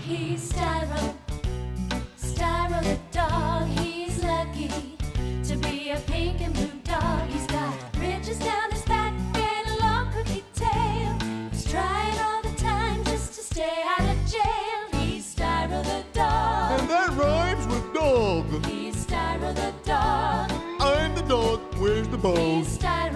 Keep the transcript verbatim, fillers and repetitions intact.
He's Styro, Styro the dog. He's lucky to be a pink and blue dog. He's got ridges down his back and a long crooked tail. He's trying all the time just to stay out of jail. He's Styro the dog. And that rhymes with dog. He's Styro the dog. I'm the dog. Where's the bone? He's Styro